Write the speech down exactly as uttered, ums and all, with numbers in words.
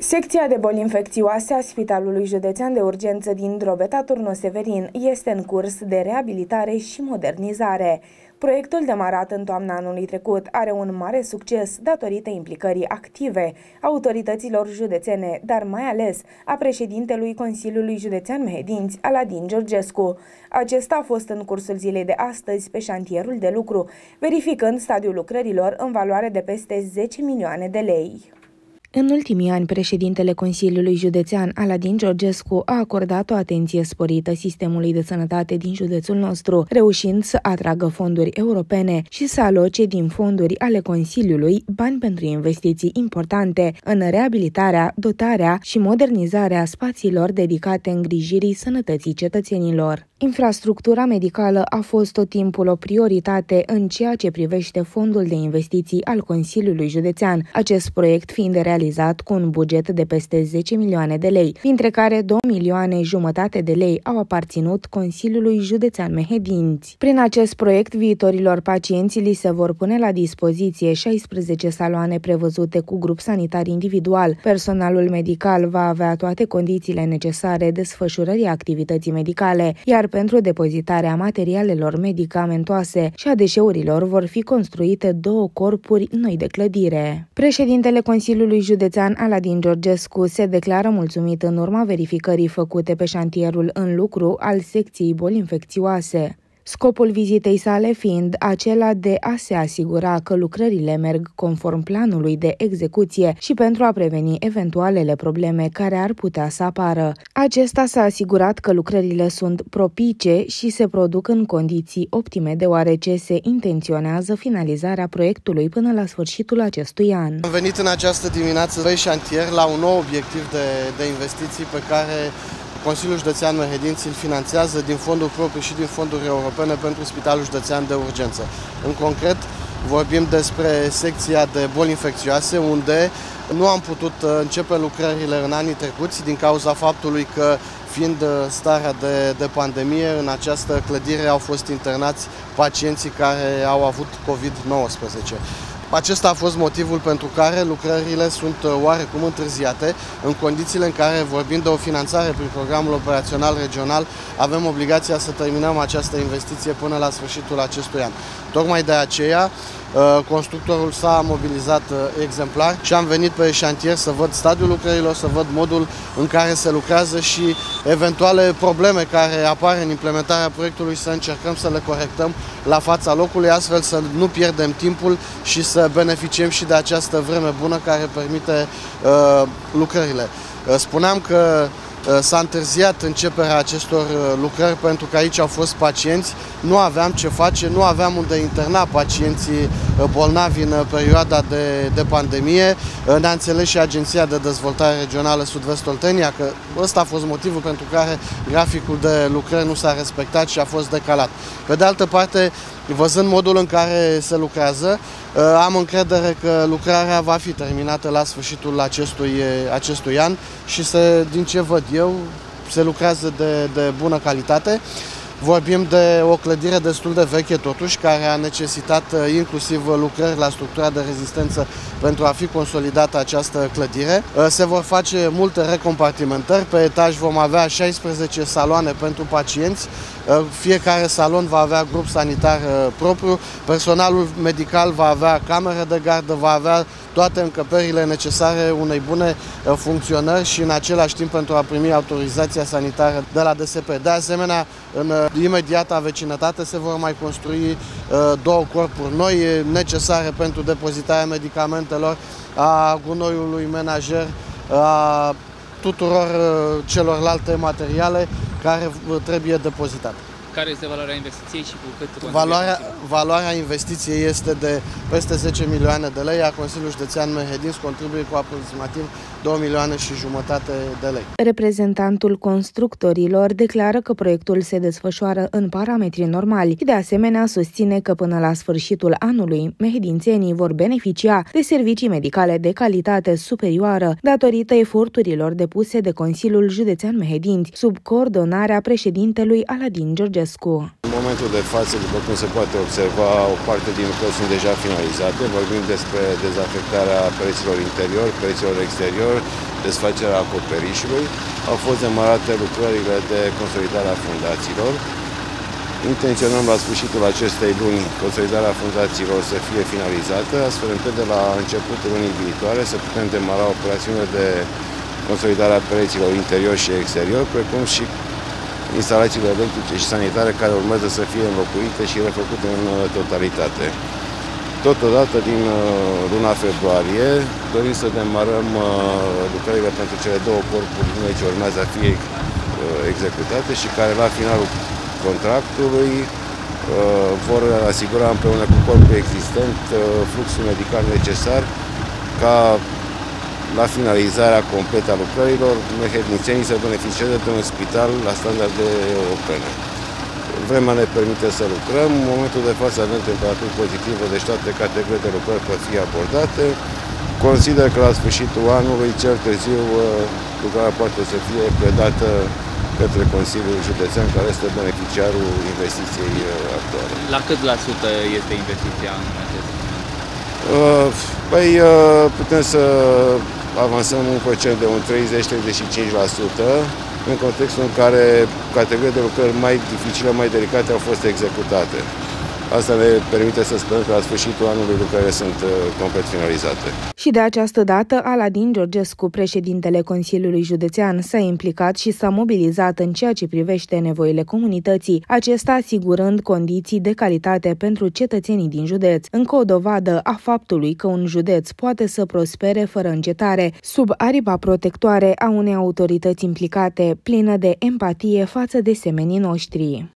Secția de boli infecțioase a Spitalului Județean de Urgență din Drobeta Turnu Severin este în curs de reabilitare și modernizare. Proiectul demarat în toamna anului trecut are un mare succes datorită implicării active autorităților județene, dar mai ales a președintelui Consiliului Județean Mehedinți, Aladin Georgescu. Acesta a fost în cursul zilei de astăzi pe șantierul de lucru, verificând stadiul lucrărilor în valoare de peste zece milioane de lei. În ultimii ani, președintele Consiliului Județean, Aladin Georgescu, a acordat o atenție sporită sistemului de sănătate din județul nostru, reușind să atragă fonduri europene și să aloce din fonduri ale Consiliului bani pentru investiții importante în reabilitarea, dotarea și modernizarea spațiilor dedicate îngrijirii sănătății cetățenilor. Infrastructura medicală a fost tot timpul o prioritate în ceea ce privește fondul de investiții al Consiliului Județean, acest proiect fiind realizat cu un buget de peste zece milioane de lei, dintre care două milioane jumătate de lei au aparținut Consiliului Județean Mehedinți. Prin acest proiect, viitorilor pacienți li se vor pune la dispoziție șaisprezece saloane prevăzute cu grup sanitar individual. Personalul medical va avea toate condițiile necesare desfășurării activității medicale, iar pentru depozitarea materialelor medicamentoase și a deșeurilor vor fi construite două corpuri noi de clădire. Președintele Consiliului Județean Aladin Georgescu se declară mulțumit în urma verificării făcute pe șantierul în lucru al secției boli infecțioase. Scopul vizitei sale fiind acela de a se asigura că lucrările merg conform planului de execuție și pentru a preveni eventualele probleme care ar putea să apară. Acesta s-a asigurat că lucrările sunt propice și se produc în condiții optime, deoarece se intenționează finalizarea proiectului până la sfârșitul acestui an. Am venit în această dimineață pe șantier la un nou obiectiv de, de investiții pe care Consiliul Județean Mehedinți îl finanțează din fonduri proprii și din fonduri europene pentru Spitalul Județean de Urgență. În concret, vorbim despre secția de boli infecțioase, unde nu am putut începe lucrările în anii trecuți din cauza faptului că, fiind starea de, de pandemie, în această clădire au fost internați pacienții care au avut COVID nouăsprezece. Acesta a fost motivul pentru care lucrările sunt oarecum întârziate, în condițiile în care, vorbind de o finanțare prin programul operațional regional, avem obligația să terminăm această investiție până la sfârșitul acestui an. Tocmai de aceea, constructorul s-a mobilizat exemplar și am venit pe șantier să văd stadiul lucrărilor, să văd modul în care se lucrează și eventuale probleme care apar în implementarea proiectului, să încercăm să le corectăm la fața locului, astfel să nu pierdem timpul și să beneficiem și de această vreme bună care permite uh, lucrările. Spuneam că s-a întârziat începerea acestor lucrări pentru că aici au fost pacienți, nu aveam ce face, nu aveam unde interna pacienții bolnavi în perioada de, de pandemie. Ne-a înțeles și Agenția de Dezvoltare Regională Sud-Vest Oltenia că ăsta a fost motivul pentru care graficul de lucrări nu s-a respectat și a fost decalat. Pe de altă parte, văzând modul în care se lucrează, am încredere că lucrarea va fi terminată la sfârșitul acestui, acestui an și se, din ce văd eu, se lucrează de, de bună calitate. Vorbim de o clădire destul de veche totuși, care a necesitat inclusiv lucrări la structura de rezistență pentru a fi consolidată această clădire. Se vor face multe recompartimentări, pe etaj vom avea șaisprezece saloane pentru pacienți, fiecare salon va avea grup sanitar propriu, personalul medical va avea cameră de gardă, va avea toate încăperile necesare unei bune funcționări și în același timp pentru a primi autorizația sanitară de la D S P. De asemenea, în imediata vecinătate se vor mai construi două corpuri noi necesare pentru depozitarea medicamentelor, a gunoiului menajer, a tuturor celorlalte materiale care trebuie depozitate. Care este valoarea investiției și cu cât? Valoarea, valoarea investiției este de peste zece milioane de lei, iar Consiliul Județean Mehedinți contribuie cu aproximativ două milioane și jumătate de lei. Reprezentantul constructorilor declară că proiectul se desfășoară în parametri normali și de asemenea susține că până la sfârșitul anului mehedințenii vor beneficia de servicii medicale de calitate superioară datorită eforturilor depuse de Consiliul Județean Mehedinți sub coordonarea președintelui Aladin Georgescu. momentul de față, după cum se poate observa, o parte din lucrări sunt deja finalizate. Vorbim despre dezafectarea pereților interior, pereților exterior, desfacerea acoperișului. Au fost demarate lucrările de consolidare a fundațiilor. Intenționăm la sfârșitul acestei luni consolidarea fundațiilor să fie finalizată, astfel încât de la începutul lunii viitoare să putem demara operațiunile de consolidare a pereților interior și exterior, precum și instalațiile electrice și sanitare care urmează să fie înlocuite și refăcute în totalitate. Totodată, din luna februarie, dorim să demarăm lucrările pentru cele două corpuri ce urmează a fi executate și care la finalul contractului vor asigura împreună cu corpul existent fluxul medical necesar ca la finalizarea completă a lucrărilor, mehednițenii să beneficieze de un spital la standarde europene. Vremea ne permite să lucrăm, în momentul de față avem temperaturi pozitive, deci toate categoriile de lucrări pot fi abordate. Consider că la sfârșitul anului, cel târziu, lucrarea poate să fie predată către Consiliul Județean, care este beneficiarul investiției actuale. La cât la sută este investiția în acest moment? Păi putem să avansăm un procent de un treizeci treizeci și cinci la sută în contextul în care categoriile de lucrări mai dificile, mai delicate au fost executate. Asta ne permite să sperăm că la sfârșitul anului lucrările sunt complet finalizate. Și de această dată, Aladin Georgescu, președintele Consiliului Județean, s-a implicat și s-a mobilizat în ceea ce privește nevoile comunității, acesta asigurând condiții de calitate pentru cetățenii din județ, încă o dovadă a faptului că un județ poate să prospere fără încetare, sub aripa protectoare a unei autorități implicate, plină de empatie față de semenii noștri.